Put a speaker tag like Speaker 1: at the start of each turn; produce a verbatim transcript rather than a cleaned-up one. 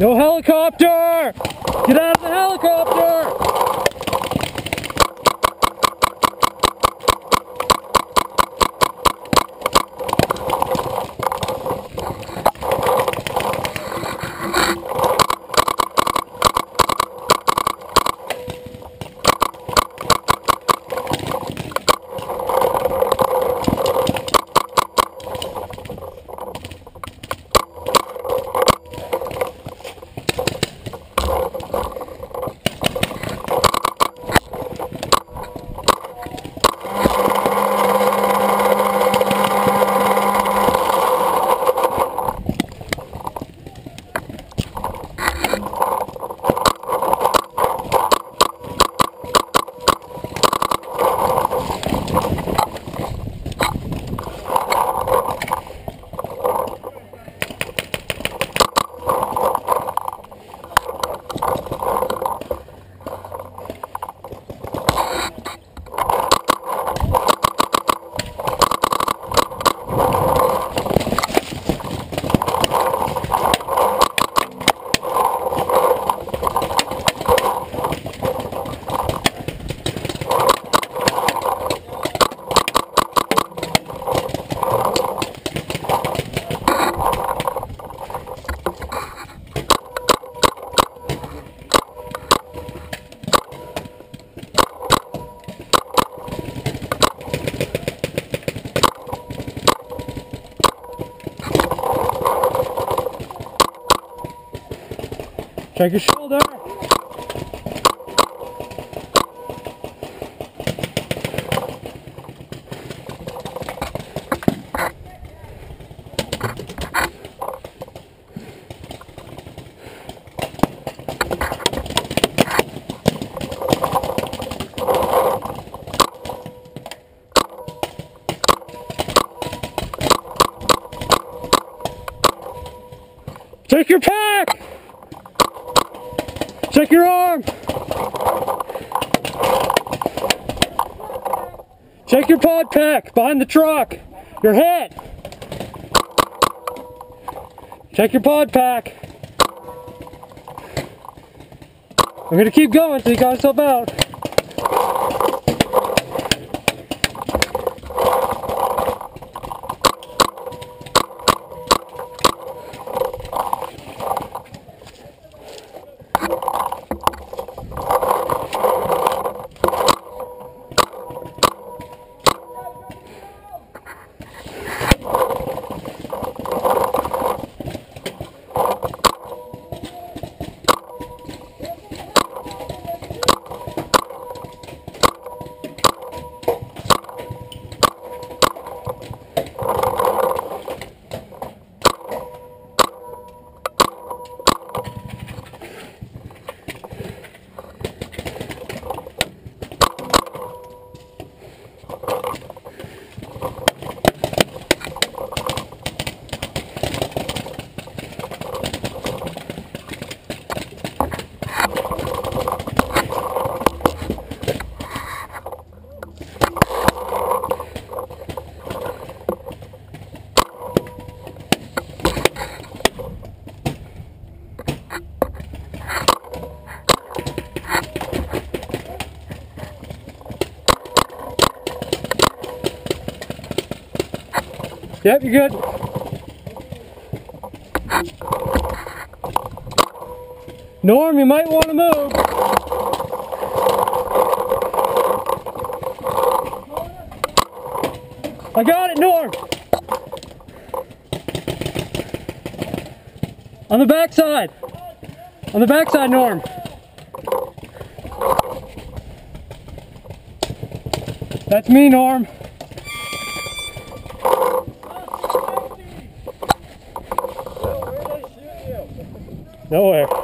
Speaker 1: No helicopter! Get out of the helicopter! Check your shoulder. Check your pack. Check your arm! Check your pod pack behind the truck! Your head! Check your pod pack! We're gonna keep going until you guys help out. Yep, you're good. Norm, you might want to move. I got it, Norm. On the back side. On the back side, Norm. That's me, Norm. Nowhere.